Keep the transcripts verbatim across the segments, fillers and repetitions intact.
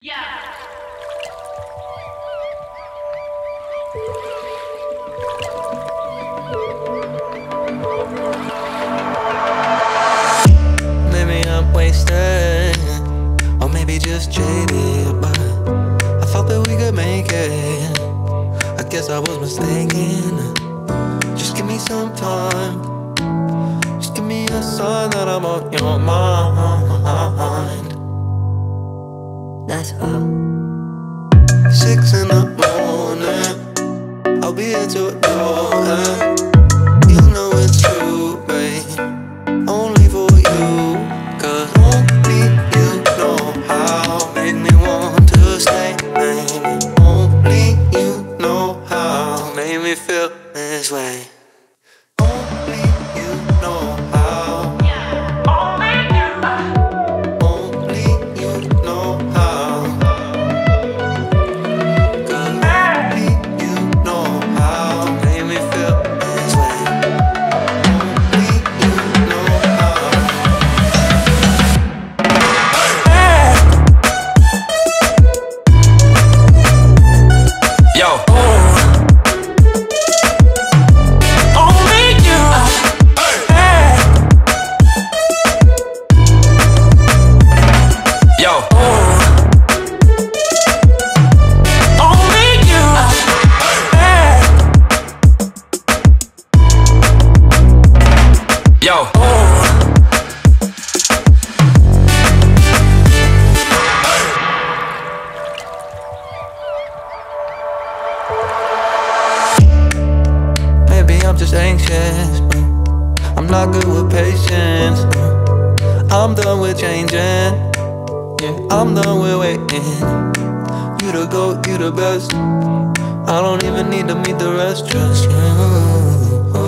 Maybe I'm wasted, or maybe just jaded, but I thought that we could make it. I guess I was mistaken. Just give me some time, just give me a sign that I'm on your mind. That's all. Six in the morning, I'll be at your door. You know it's true, babe, only for you, cause only you know how. Make me want to stay, baby. Only you know how. Made me feel this way. Only you know how. Only you. Only you know how. Cause only you know how. Made me feel this way. Only you know how. Yo. Only you. Hey. Yo. Only you. Hey. Yo. Maybe I'm just anxious, I'm not good with patience. I'm done with changing, yeah, I'm done with waiting. You the GOAT, you the best, I don't even need to meet the rest. Just you,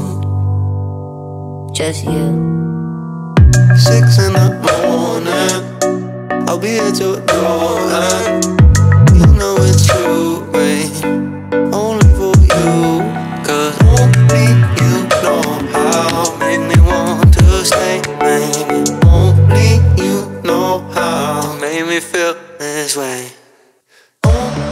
Just you. six in the morning, I'll be at your door. You know it's true, babe, only for you, cause only you know how. Make me want to stay, baby. Only you know how. Made me feel this way. Only